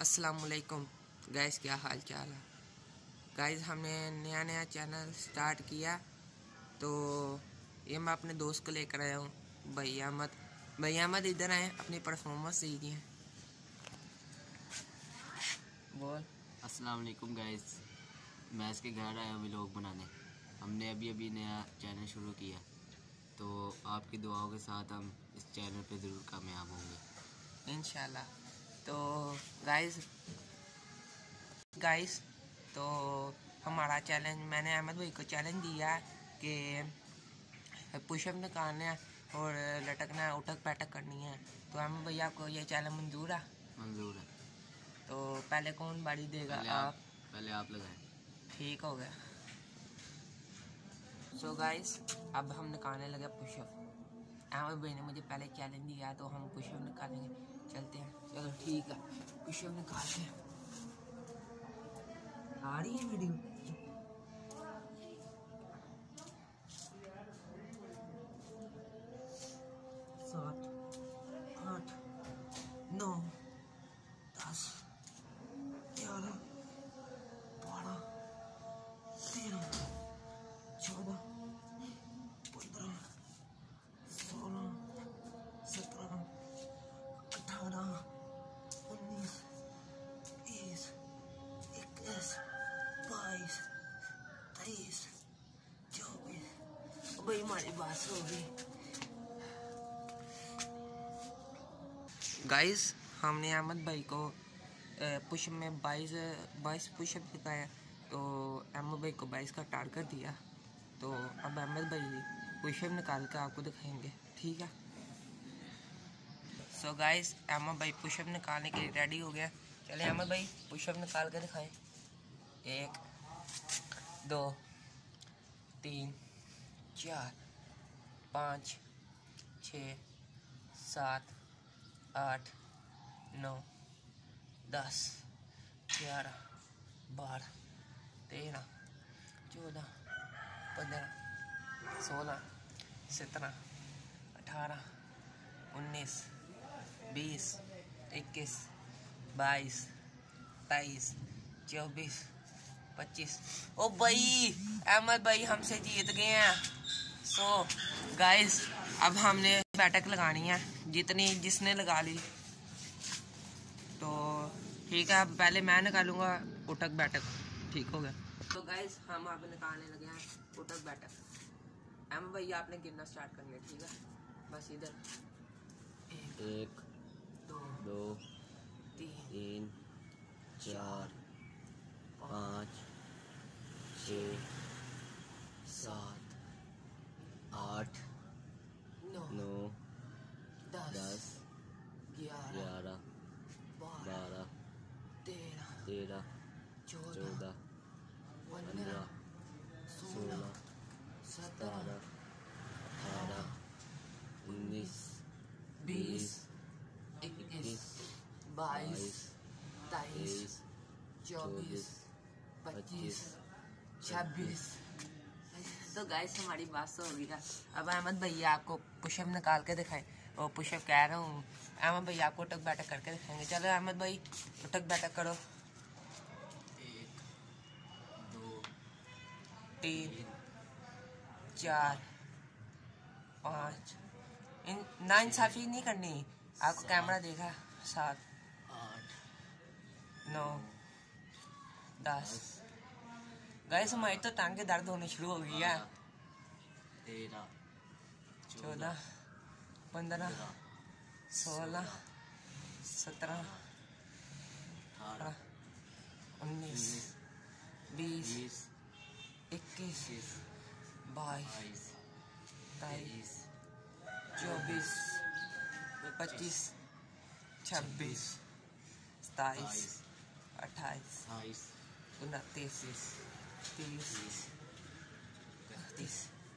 अस्सलामुअलैकुम गाइस, क्या हाल चाल है गाइस। हमने नया चैनल स्टार्ट किया तो ये मैं अपने दोस्त को लेकर आया हूँ भाई अहमद इधर आए अपनी परफॉर्मेंस दीजिए। बोल। अस्सलाम वालेकुम गाइस, मैं इसके घर आया हूँ व्लॉग बनाने। हमने अभी नया चैनल शुरू किया तो आपकी दुआओं के साथ हम इस चैनल पे ज़रूर कामयाब होंगे इंशाल्लाह। तो गाइस तो हमारा चैलेंज, मैंने अहमद भाई को चैलेंज दिया कि पुशअप निकालना है और लटकना है, उठक बैठक करनी है। तो अहमद भाई आपको ये चैलेंज मंजूर है? मंजूर है। तो पहले कौन बाड़ी देगा? पहले आप लगाएं। ठीक हो गया। सो गाइस, अब हम निकालने लगे पुशअप। अहमद भाई ने मुझे पहले चैलेंज दिया तो हम पुशअप निकालेंगे। चलते हैं, चलो ठीक है, पुशअप निकालते हैं। आ रही है वीडियो? 7 8 9 10 11 12 13 14 15 16 17 18 19 20 21 22 23 24। भाई हमारी बात हो गई गाइस। हमने अहमद भाई को पुशअप में 22 पुशअप दिखाया तो अहमद भाई को 22 का टारगेट दिया। तो अब अहमद भाई पुशअप निकाल कर आपको दिखाएंगे, ठीक है? सो गाइस, अहमद भाई पुशअप निकालने के लिए रेडी हो गया। चले अहमद भाई पुशअप निकाल कर दिखाएं। 1 2 3 4 5 6 7 8 9 10 11 12 13 14 15 16 17 18 19 20 21 22 23 24 25। ओ भाई अहमद भाई हमसे जीत गए हैं। सो गाइस, अब हमने बैठक लगानी है, जिसने लगा ली तो ठीक है। अब पहले मैं निकालूंगा उठक बैठक, ठीक हो गया। तो गाइस, हम अब निकालने लगे हैं उठक बैठक। अहमद भाई आपने गिनना स्टार्ट करना है, ठीक है? बस इधर 1 2 3 4 5 6 7 8 9 10 11 12 13 14 15 16 17 18 19 20 21 22 23 24 25 26। तो गाइस, हमारी बात तो हो गई है। अब अहमद भैया आपको पुशअप निकाल के दिखाएं। और पुशअप कह रहा हूँ, अहमद भैया आपको उठक बैठक करके दिखाएंगे। चलो अहमद भाई उठक बैठक करो। 1 2 3 4 5। नाइंसाफी नहीं करनी, आपको कैमरा देखा। 7 8 9 10। गाइस, हमारी तो टांगे दर्द होने शुरू हो गई है। 13 14 15 16 17 18 19 20 21 22 23 24 25 26 27 28 29 30 31।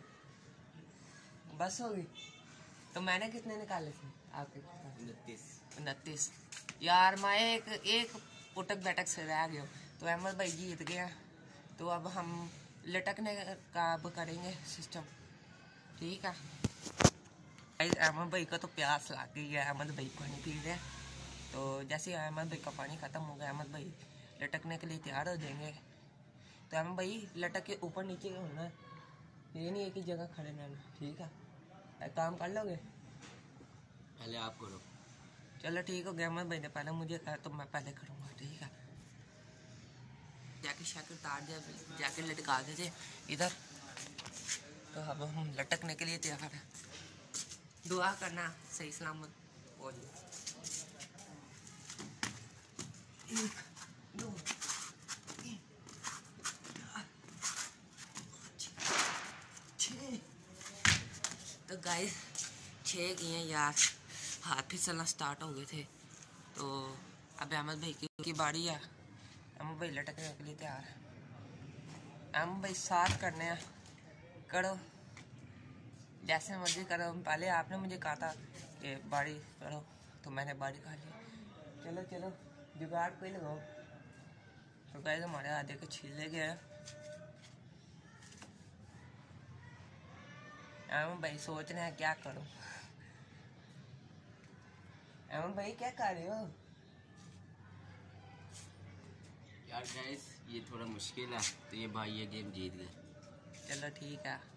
बस हो गई। तो मैंने कितने निकाले थे आपके? 29। यार मैं एक उठक बैठक से रह गया। तो अहमद भाई जीत गया। तो अब हम लटकने का अब करेंगे सिस्टम, ठीक है? अहमद भाई को तो प्यास लग गई है, अहमद भाई को नहीं पी रहे। तो जैसे ही अहमद भाई का पानी ख़त्म हो गया, अहमद भाई लटकने के लिए तैयार हो जाएंगे। तो अहमद भाई लटक के ऊपर नीचे होना है, ये नहीं एक ही जगह खड़े रहना, ठीक है? एक काम कर लोगे? पहले आप करो। चलो ठीक हो गया, अहमद भाई ने पहले मुझे कहा तो मैं पहले करूँगा, ठीक है? जैकेट शैकेट उतार दिया, जैकेट लटका देते इधर। तो अब हम लटकने के लिए तैयार है। दुआ करना सही सलामत हो जाए। 1 2 3 4 6। तो गाइस 6 किए यार, हाथ फिसलना स्टार्ट हो गए थे। तो अब अहमद भाई की बारी है। अहमद भाई लटकने के लिए तैयार है। अहमद भाई 7 करने हैं, करो जैसे मर्जी करो। पहले आपने मुझे कहा था कि बाड़ी करो, तो मैंने बाड़ी खा ली। चलो चलो जुगाड़ कोई लगाओ। तो गाइस हमारे आधे के छीले गए। अहमद भाई सोच रहे हैं क्या करूं। अहमद भाई क्या कर रहे हो? यार गाइस ये थोड़ा मुश्किल है, तो ये भाई ये गेम जीत गए। चलो ठीक है।